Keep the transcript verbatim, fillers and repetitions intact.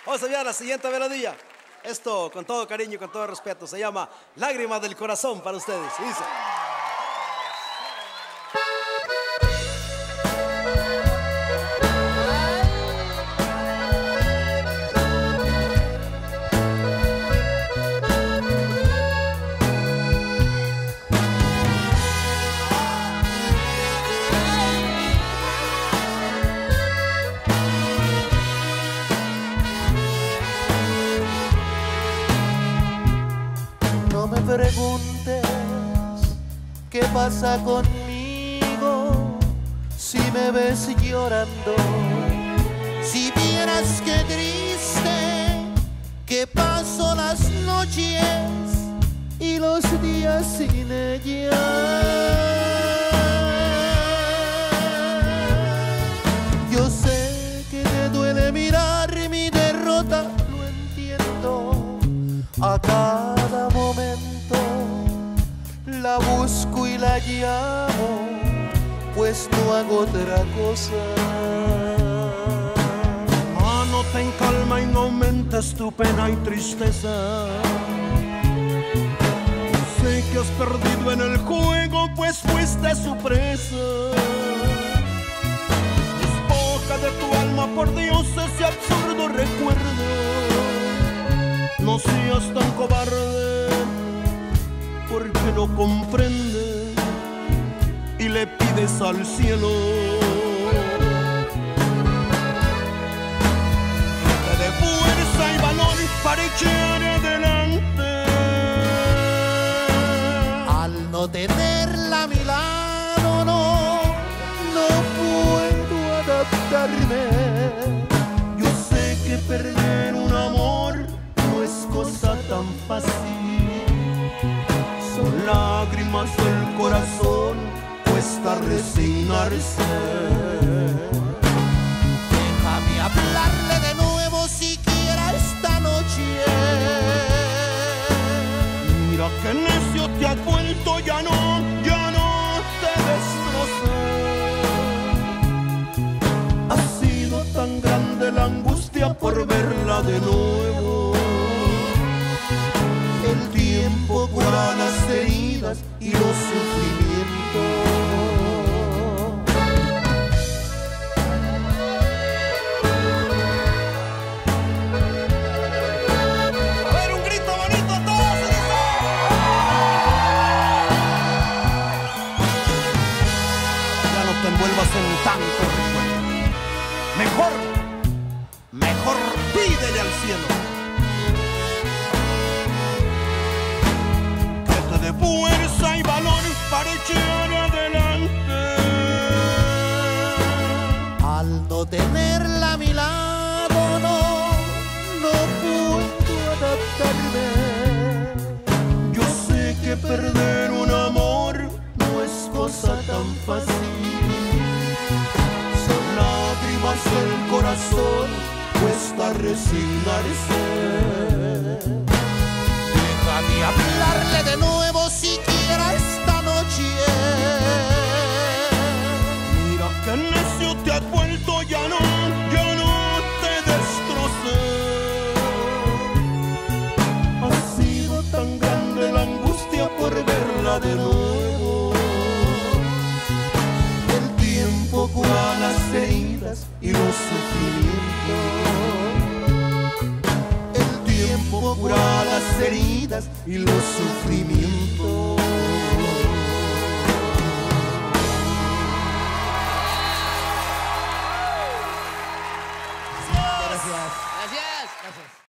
Vamos a enviar la siguiente melodía. Esto con todo cariño y con todo respeto se llama Lágrimas del Corazón para ustedes. Dice. No me preguntes qué pasa conmigo si me ves llorando. Si vieras qué triste que paso las noches y los días sin ella. Yo sé que te duele mirar mi derrota, lo entiendo. A cada momento la busco y la llamo, pues no hago otra cosa. Mánate en calma y no aumentes tu pena y tristeza. Sé que has perdido en el juego, pues fuiste su presa. Despoja de tu alma, por Dios, ese absurdo recuerdo. No seas tan cobarde, porque no comprende y le pides al cielo que te dé fuerza y valor para echar adelante. Al no tenerla a mi lado, no, no puedo adaptarme. Yo sé que perder un amor no es cosa tan fácil. Son lágrimas del corazón, cuesta resignarse. Déjame hablarle de nuevo siquiera esta noche. Mira que necio te has vuelto, ya no, ya no te destrocé. Ha sido tan grande la angustia por verla de nuevo. El tiempo cura las heridas y los sufrimientos. A ver, un grito bonito a todos. Ya no te envuelvas en tanto recuerdo. Mejor, mejor pídele al cielo de fuerza y valor para echar adelante. Al no tenerla a mi lado, no, no puedo adaptarme. Yo sé que perder un amor no es cosa tan fácil. Son lágrimas del corazón, cuesta resignarse. Déjame hablarle de nuevo siquiera esta noche. Mira que necio te has vuelto, ya no, ya no te destrocé. Ha sido tan grande la angustia por verla de nuevo. El tiempo cura las heridas y los sufrimientos. Cura las heridas y los sufrimientos. Gracias. Gracias. Gracias.